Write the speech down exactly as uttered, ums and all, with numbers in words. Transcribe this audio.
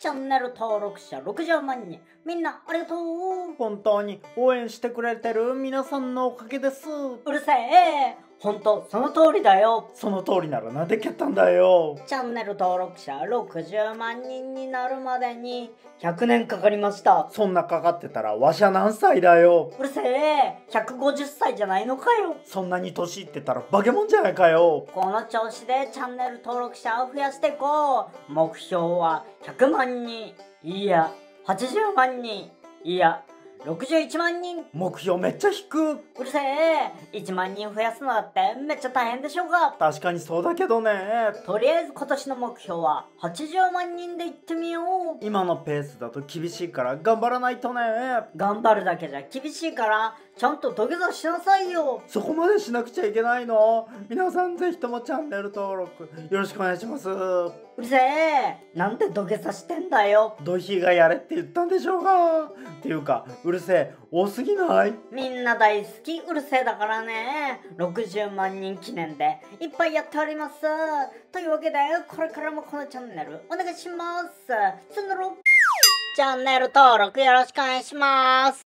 チャンネル登録者ろくじゅうまんにん。みんなありがとう。 本当に応援してくれてる皆さんのおかげです。 うるせえ。ほんとその通りだよ。 その通りならなんで蹴ったんだよ。 チャンネル登録者ろくじゅうまんにんになるまでにひゃくねんかかりました。 そんなかかってたらわしゃ何歳だよ。 うるせえ。ひゃくごじゅっさいじゃないのかよ。 そんなに年いってたら化け物じゃないかよ。 この調子でチャンネル登録者を増やしていこう。目標はひゃくまんにん、いやはちじゅうまんにん、いやろくじゅういちまんにん。 目標めっちゃ低く。 うるせえ。いちまんにん増やすのだってめっちゃ大変でしょうが。 確かにそうだけどね。 とりあえず今年の目標ははちじゅうまんにんでいってみよう。 今のペースだと厳しいから頑張らないとね。 頑張るだけじゃ厳しいからちゃんと土下座しなさいよ。 そこまでしなくちゃいけないの？皆さんぜひともチャンネル登録よろしくお願いします。 うるせえ。なんで土下座してんだよ。 ドヒがやれって言ったんでしょうが。っていうかうるせえ多すぎない？ みんな大好きうるせえだからね。ろくじゅうまんにん記念でいっぱいやっております。というわけでこれからもこのチャンネルお願いします。さよなら。チャンネル登録よろしくお願いします。